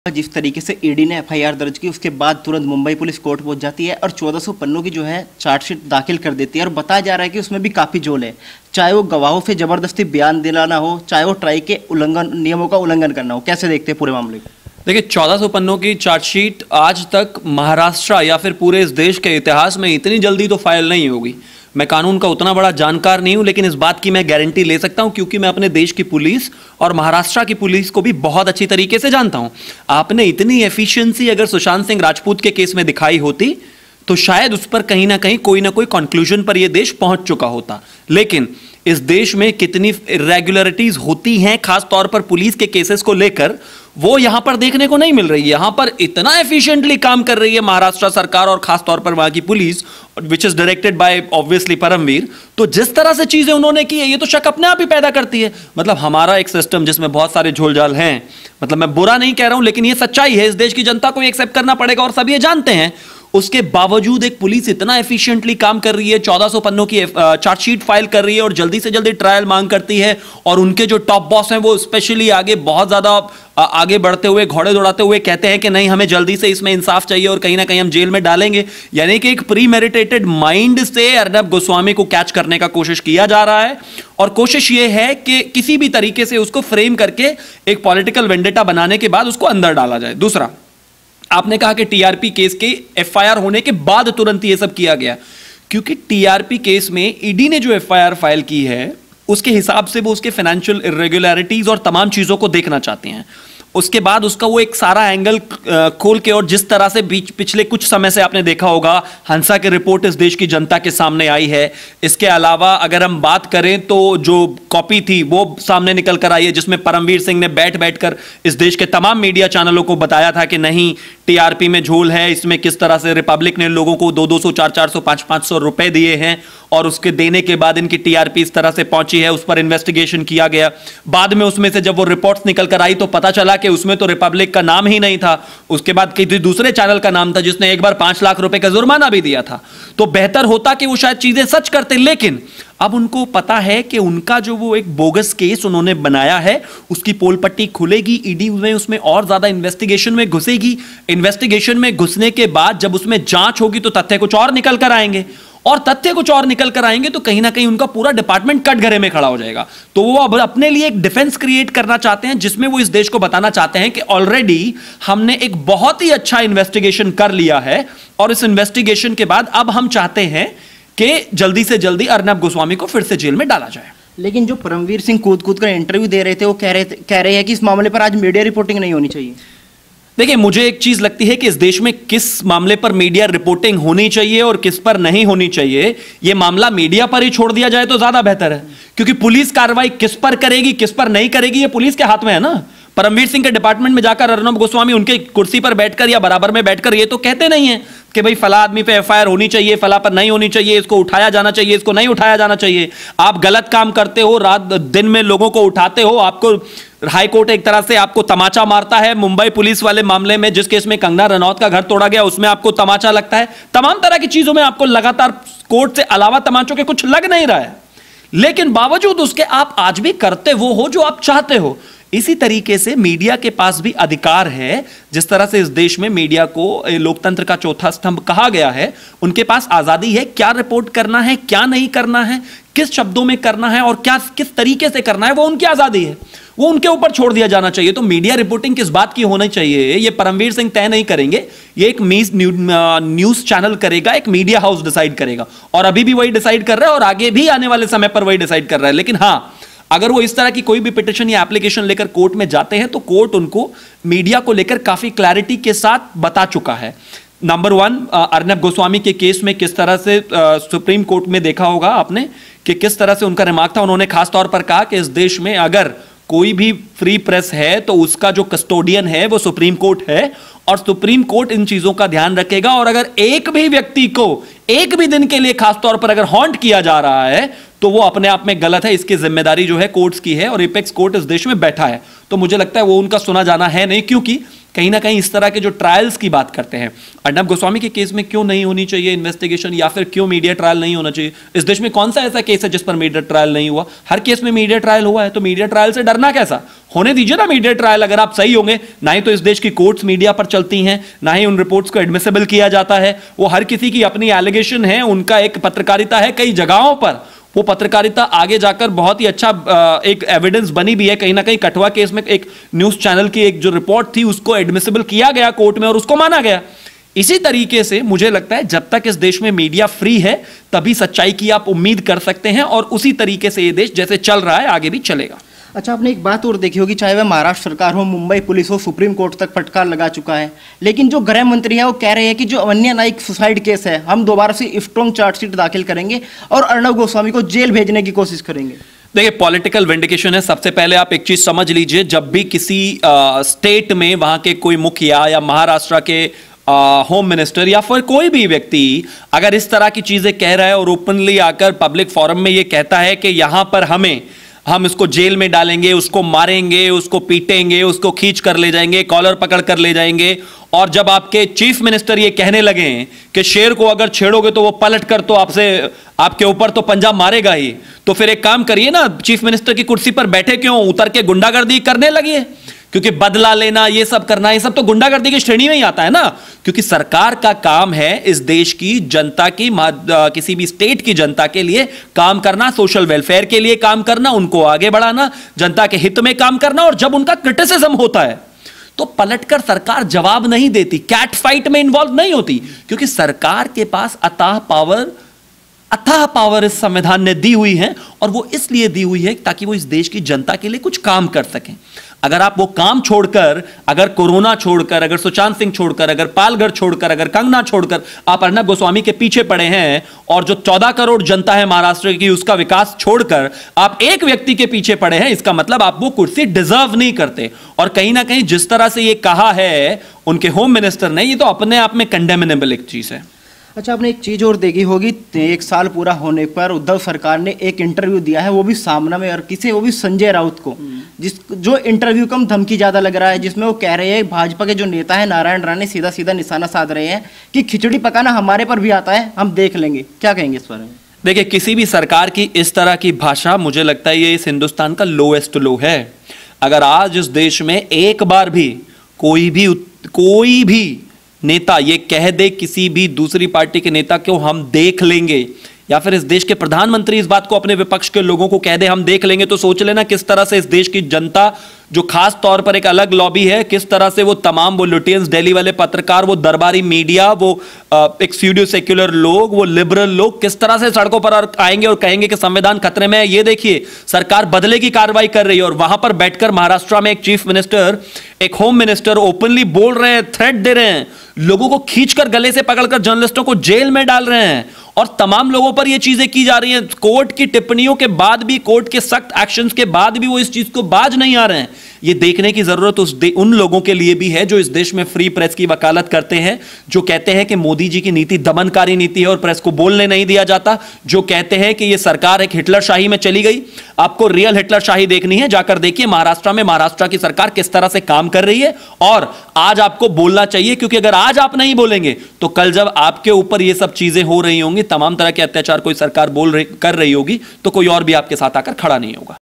जिस तरीके से ईडी ने एफआईआर दर्ज की उसके बाद तुरंत मुंबई पुलिस कोर्ट पहुंच जाती है और 1400 पन्नों की जो है चार्जशीट दाखिल कर देती है और बताया जा रहा है कि उसमें भी काफ़ी झोल है, चाहे वो गवाहों से ज़बरदस्ती बयान दिलाना हो, चाहे वो ट्राई के नियमों का उल्लंघन करना हो। कैसे देखते हैं पूरे मामले को? देखिए, 1400 पन्नों की चार्जशीट आज तक महाराष्ट्र या फिर पूरे इस देश के इतिहास में इतनी जल्दी तो फाइल नहीं होगी। मैं कानून का उतना बड़ा जानकार नहीं हूं, लेकिन इस बात की मैं गारंटी ले सकता हूं क्योंकि मैं अपने देश की पुलिस और महाराष्ट्र की पुलिस को भी बहुत अच्छी तरीके से जानता हूं। आपने इतनी एफिशिएंसी अगर सुशांत सिंह राजपूत के केस में दिखाई होती तो शायद उस पर कहीं ना कहीं कोई ना कोई कंक्लूजन पर यह देश पहुंच चुका होता। लेकिन इस देश में कितनी इरेगुलरिटीज होती हैं, खास तौर पर पुलिस के केसेस को लेकर, वो यहां पर देखने को नहीं मिल रही है। यहां पर इतना एफिशिएंटली काम कर रही है महाराष्ट्र सरकार और खास तौर पर वहां की police, which is directed by obviously Paramvir. तो जिस तरह से चीजें उन्होंने की है, ये तो शक अपने आप ही पैदा करती है। मतलब हमारा एक सिस्टम जिसमें बहुत सारे झोलझाल हैं, मतलब मैं बुरा नहीं कह रहा हूं, लेकिन ये सच्चाई है, इस देश की जनता को एक्सेप्ट करना पड़ेगा और सब ये जानते हैं। उसके बावजूद एक पुलिस इतना एफिशिएंटली काम कर रही है, 1400 पन्नों की चार्जशीट फाइल कर रही है और जल्दी से जल्दी ट्रायल मांग करती है। और उनके जो टॉप बॉस हैं वो स्पेशली आगे बहुत ज्यादा आगे बढ़ते हुए, घोड़े दौड़ाते हुए कहते हैं कि नहीं, हमें जल्दी से इसमें इंसाफ चाहिए और कहीं ना कहीं हम जेल में डालेंगे। यानी कि एक प्री मेडिटेटेड माइंड से अर्नब गोस्वामी को कैच करने का कोशिश किया जा रहा है और कोशिश यह है कि किसी भी तरीके से उसको फ्रेम करके एक पॉलिटिकल वेंडेटा बनाने के बाद उसको अंदर डाला जाए। दूसरा, आपने कहा कि टीआरपी केस के एफआईआर होने के बाद तुरंत ये सब किया गया, क्योंकि टीआरपी केस में ईडी ने जो एफआईआर फाइल की है उसके हिसाब से वो उसके फाइनेंशियल इरेगुलरिटीज और तमाम चीजों को देखना चाहते हैं। उसके बाद उसका वो एक सारा एंगल खोल के, और जिस तरह से पिछले कुछ समय से आपने देखा होगा हंसा की रिपोर्ट इस देश की जनता के सामने आई है। इसके अलावा अगर हम बात करें तो जो कॉपी थी वो सामने निकल कर आई है, जिसमें परमवीर सिंह ने बैठ बैठकर इस देश के तमाम मीडिया चैनलों को बताया था कि नहीं, टीआरपी में झोल है। इसमें किस तरह से रिपब्लिक ने लोगों को 200, 400, 500 रुपए दिए हैं और उसके देने के बाद इनकी टीआरपी इस तरह से पहुंची है। उस पर इन्वेस्टिगेशन किया गया। बाद में उसमें से जब वो रिपोर्ट्स निकल कर आई तो पता चला कि उसमें तो रिपब्लिक का नाम ही नहीं था। उसके बाद किसी दूसरे चैनल का नाम था जिसने एक बार 5 लाख रुपए का जुर्माना भी दिया था। तो बेहतर होता कि वो शायद चीजें सच करते, लेकिन अब उनको पता है कि उनका जो वो एक बोगस केस उन्होंने बनाया है उसकी पोल पट्टी खुलेगी, ईडी में उसमें और ज्यादा इन्वेस्टिगेशन में घुसेगी। इन्वेस्टिगेशन में घुसने के बाद जब उसमें जांच होगी तो तथ्य कुछ और निकल कर आएंगे, और तथ्य कुछ और निकल कर आएंगे तो कहीं ना कहीं उनका पूरा डिपार्टमेंट कटघरे में खड़ा हो जाएगा। तो वो अब अपने लिए एक डिफेंस क्रिएट करना चाहते हैं जिसमें वो इस देश को बताना चाहते हैं कि ऑलरेडी हमने एक बहुत ही अच्छा इन्वेस्टिगेशन कर लिया है और इस इन्वेस्टिगेशन के बाद अब हम चाहते हैं कि जल्दी से जल्दी अर्नब गोस्वामी को फिर से जेल में डाला जाए। लेकिन जो परमवीर सिंह कूद कर इंटरव्यू दे रहे थे वो कह रहे हैं कि इस मामले पर आज मीडिया रिपोर्टिंग नहीं होनी चाहिए। देखिए, मुझे एक चीज लगती है कि इस देश में किस मामले पर मीडिया रिपोर्टिंग होनी चाहिए और किस पर नहीं होनी चाहिए, यह मामला मीडिया पर ही छोड़ दिया जाए तो ज्यादा बेहतर है। क्योंकि पुलिस कार्रवाई किस पर करेगी, किस पर नहीं करेगी, यह पुलिस के हाथ में है ना। परमवीर सिंह के डिपार्टमेंट में जाकर अर्नब गोस्वामी उनके कुर्सी पर बैठकर या बराबर में बैठकर ये तो कहते नहीं है कि भाई फला आदमी पे एफआईआर होनी चाहिए, फला पर नहीं होनी चाहिए, इसको उठाया जाना चाहिए, इसको नहीं उठाया जाना चाहिए। आप गलत काम करते हो, रात दिन में लोगों को उठाते हो, आपको हाई कोर्ट एक तरह से आपको तमाचा मारता है। मुंबई पुलिस वाले मामले में जिस केस में कंगना रनौत का घर तोड़ा गया उसमें आपको तमाचा लगता है। तमाम तरह की चीजों में आपको लगातार कोर्ट से अलावा तमाचों के कुछ लग नहीं रहा है, लेकिन बावजूद उसके आप आज भी करते वो हो जो आप चाहते हो। इसी तरीके से मीडिया के पास भी अधिकार है। जिस तरह से इस देश में मीडिया को लोकतंत्र का चौथा स्तंभ कहा गया है, उनके पास आजादी है क्या रिपोर्ट करना है, क्या नहीं करना है, किस शब्दों में करना है और क्या किस तरीके से करना है, वो उनकी आजादी है, वो उनके ऊपर छोड़ दिया जाना चाहिए। तो मीडिया रिपोर्टिंग किस बात की होनी चाहिए ये परमवीर सिंह तय नहीं करेंगे, ये एक न्यूज चैनल करेगा, एक मीडिया हाउस डिसाइड करेगा, और अभी भी वही डिसाइड कर रहा है और आगे भी आने वाले समय पर वही डिसाइड कर रहा है। लेकिन हां, अगर वो इस तरह की कोई भी पिटीशन या एप्लीकेशन लेकर कोर्ट में जाते हैं तो कोर्ट उनको मीडिया को लेकर काफी क्लैरिटी के साथ बता चुका है। नंबर 1, अर्नब गोस्वामी के केस में किस तरह से सुप्रीम कोर्ट में देखा होगा आपने कि किस तरह से उनका रिमार्क था। उन्होंने खास तौर पर कहा कि इस देश में अगर कोई भी फ्री प्रेस है तो उसका जो कस्टोडियन है वो सुप्रीम कोर्ट है और सुप्रीम कोर्ट इन चीजों का ध्यान रखेगा। और अगर एक भी व्यक्ति को एक भी दिन के लिए खास तौर पर अगर हॉन्ट किया जा रहा है तो वो अपने आप में गलत है, इसकी जिम्मेदारी जो है कोर्ट्स की है और एपेक्स कोर्ट इस देश में बैठा है। तो मुझे लगता है वो उनका सुना जाना है नहीं, क्योंकि कहीं ना कहीं इस तरह के जो ट्रायल्स की बात करते हैं, अर्नब गोस्वामी के केस में क्यों नहीं होनी चाहिए इन्वेस्टिगेशन, या फिर क्यों मीडिया ट्रायल नहीं होना चाहिए? इस देश में कौन सा ऐसा केस है जिस पर मीडिया ट्रायल नहीं हुआ? हर केस में मीडिया ट्रायल हुआ है, तो मीडिया ट्रायल से डरना कैसा? होने दीजिए ना मीडिया ट्रायल। अगर आप सही होंगे, ना ही तो इस देश की कोर्ट्स मीडिया पर चलती हैं, ना ही उन रिपोर्ट्स को एडमिसिबल किया जाता है। वो हर किसी की अपनी एलिगेशन है, उनका एक पत्रकारिता है, कई जगहों पर वो पत्रकारिता आगे जाकर बहुत ही अच्छा एक एविडेंस बनी भी है। कहीं ना कहीं कठुआ केस में एक न्यूज चैनल की एक जो रिपोर्ट थी उसको एडमिसिबल किया गया कोर्ट में और उसको माना गया। इसी तरीके से मुझे लगता है जब तक इस देश में मीडिया फ्री है तभी सच्चाई की आप उम्मीद कर सकते हैं, और उसी तरीके से ये देश जैसे चल रहा है आगे भी चलेगा। अच्छा, आपने एक बात और देखी होगी, चाहे वह महाराष्ट्र सरकार हो, मुंबई पुलिस हो, सुप्रीम कोर्ट तक फटकार लगा चुका है, लेकिन जो गृह मंत्री है वो कह रहे हैं कि जो अवन्या नाइक सुसाइड केस है, हम दोबारा से स्ट्रॉन्ग चार्जशीट दाखिल करेंगे और अर्नब गोस्वामी को जेल भेजने की कोशिश करेंगे। देखिए, पॉलिटिकल विंडिकेशन है। सबसे पहले आप एक चीज समझ लीजिए, जब भी किसी स्टेट में वहां के कोई मुखिया या महाराष्ट्र के होम मिनिस्टर या फिर कोई भी व्यक्ति अगर इस तरह की चीजें कह रहा है और ओपनली आकर पब्लिक फोरम में ये कहता है कि यहां पर हम इसको जेल में डालेंगे, उसको मारेंगे, उसको पीटेंगे, उसको खींच कर ले जाएंगे, कॉलर पकड़ कर ले जाएंगे, और जब आपके चीफ मिनिस्टर ये कहने लगे कि शेर को अगर छेड़ोगे तो वो पलट कर तो आपके ऊपर तो पंजा मारेगा ही, तो फिर एक काम करिए ना, चीफ मिनिस्टर की कुर्सी पर बैठे क्यों, उतर के गुंडागर्दी करने लगिए। क्योंकि बदला लेना, ये सब करना, ये सब तो गुंडागर्दी की श्रेणी में ही आता है ना। क्योंकि सरकार का काम है इस देश की जनता की, किसी भी स्टेट की जनता के लिए काम करना, सोशल वेलफेयर के लिए काम करना, उनको आगे बढ़ाना, जनता के हित में काम करना। और जब उनका क्रिटिसिज्म होता है तो पलटकर सरकार जवाब नहीं देती, कैट फाइट में इन्वॉल्व नहीं होती, क्योंकि सरकार के पास अथाह पावर इस संविधान ने दी हुई है, और वो इसलिए दी हुई है ताकि वो इस देश की जनता के लिए कुछ काम कर सकें। अगर आप वो काम छोड़कर, अगर कोरोना छोड़कर, अगर सुशांत सिंह छोड़कर, अगर पालघर छोड़कर, अगर कंगना छोड़कर आप अर्नब गोस्वामी के पीछे पड़े हैं, और जो 14 करोड़ जनता है महाराष्ट्र की उसका विकास छोड़कर आप एक व्यक्ति के पीछे पड़े हैं, इसका मतलब आप वो कुर्सी डिजर्व नहीं करते। और कहीं ना कहीं जिस तरह से ये कहा है उनके होम मिनिस्टर ने, ये तो अपने आप में कंडेमनेबल एक चीज है। अच्छा, आपने एक चीज़ और देखी होगी, 1 साल पूरा होने पर उद्धव सरकार ने एक इंटरव्यू दिया है, वो भी सामना में, और किसे, वो भी संजय राउत को, जो इंटरव्यू कम धमकी ज़्यादा लग रहा है, जिसमें वो कह रहे हैं भाजपा के जो नेता है नारायण राणे सीधा सीधा निशाना साध रहे हैं कि खिचड़ी पकाना हमारे पर भी आता है, हम देख लेंगे। क्या कहेंगे इस बारे में? देखिए, किसी भी सरकार की इस तरह की भाषा, मुझे लगता है ये इस हिंदुस्तान का लोएस्ट लो है। अगर आज इस देश में एक बार भी कोई भी नेता ये कह दे किसी भी दूसरी पार्टी के नेता को हम देख लेंगे, या फिर इस देश के प्रधानमंत्री इस बात को अपने विपक्ष के लोगों को कह दे हम देख लेंगे, तो सोच लेना किस तरह से इस देश की जनता, जो खास तौर पर एक अलग लॉबी है, किस तरह से वो तमाम वो लुटियंस, दिल्ली वाले पत्रकार, वो दरबारी मीडिया, वो एक स्यूडो सेक्युलर लोग, वो लिबरल लोग किस तरह से सड़कों पर आएंगे और कहेंगे कि संविधान खतरे में है। ये देखिए, सरकार बदले की कार्रवाई कर रही है, और वहां पर बैठकर महाराष्ट्र में एक चीफ मिनिस्टर, एक होम मिनिस्टर ओपनली बोल रहे हैं, थ्रेट दे रहे हैं, लोगों को खींचकर गले से पकड़कर जर्नलिस्टों को जेल में डाल रहे हैं, और तमाम लोगों पर ये चीजें की जा रही हैं। कोर्ट की टिप्पणियों के बाद भी, कोर्ट के सख्त एक्शंस के बाद भी वो इस चीज को बाज नहीं आ रहे हैं। ये देखने की जरूरत उन लोगों के लिए भी है जो इस देश में फ्री प्रेस की वकालत करते हैं, जो कहते हैं कि मोदी जी की नीति दमनकारी नीति है और प्रेस को बोलने नहीं दिया जाता, जो कहते हैं कि ये सरकार एक हिटलर शाही में चली गई। आपको रियल हिटलर शाही देखनी है, जाकर देखिए महाराष्ट्र में महाराष्ट्र की सरकार किस तरह से काम कर रही है, और आज आपको बोलना चाहिए, क्योंकि अगर आज आप नहीं बोलेंगे तो कल जब आपके ऊपर ये सब चीजें हो रही होंगी, तमाम तरह के अत्याचार कोई सरकार कर रही होगी, तो कोई और भी आपके साथ आकर खड़ा नहीं होगा।